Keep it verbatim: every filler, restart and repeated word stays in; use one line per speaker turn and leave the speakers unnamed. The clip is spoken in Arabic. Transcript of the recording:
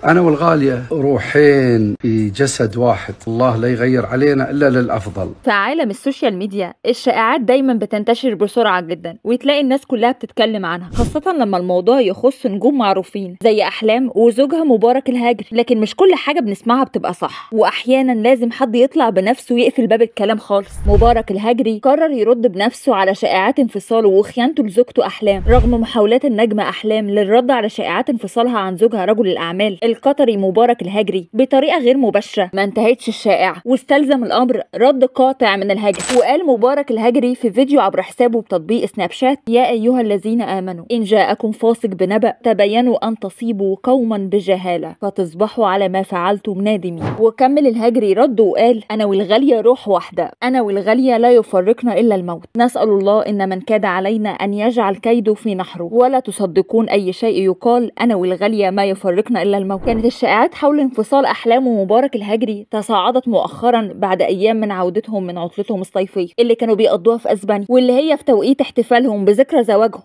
أنا والغالية روحين في جسد واحد، الله لا يغير علينا إلا للأفضل.
في عالم السوشيال ميديا الشائعات دايما بتنتشر بسرعة جدا، وتلاقي الناس كلها بتتكلم عنها، خاصة لما الموضوع يخص نجوم معروفين زي أحلام وزوجها مبارك الهاجري. لكن مش كل حاجة بنسمعها بتبقى صح، وأحيانا لازم حد يطلع بنفسه ويقفل باب الكلام خالص. مبارك الهاجري قرر يرد بنفسه على شائعات انفصاله وخيانته لزوجته أحلام، رغم محاولات النجمة أحلام للرد على شائعات انفصالها عن زوجها رجل الأعمال القطري مبارك الهاجري بطريقة غير مباشرة. ما انتهتش الشائعة واستلزم الأمر رد قاطع من الهاجري، وقال مبارك الهاجري في فيديو عبر حسابه بتطبيق سناب شات: يا أيها الذين آمنوا إن جاءكم فاسق بنبأ تبينوا أن تصيبوا قوما بجهالة فتصبحوا على ما فعلتم نادمين. وكمل الهاجري رد وقال: أنا والغالية روح واحدة، أنا والغالية لا يفرقنا إلا الموت، نسأل الله إن من كاد علينا أن يجعل كيده في نحره، ولا تصدقون أي شيء يقال أنا والغالية ما يفرقنا إلا الموت. كانت الشائعات حول انفصال أحلام ومبارك الهاجري تصاعدت مؤخرا بعد أيام من عودتهم من عطلتهم الصيفية اللي كانوا بيقضوها في أسبانيا، واللي هي في توقيت احتفالهم بذكرى زواجهم.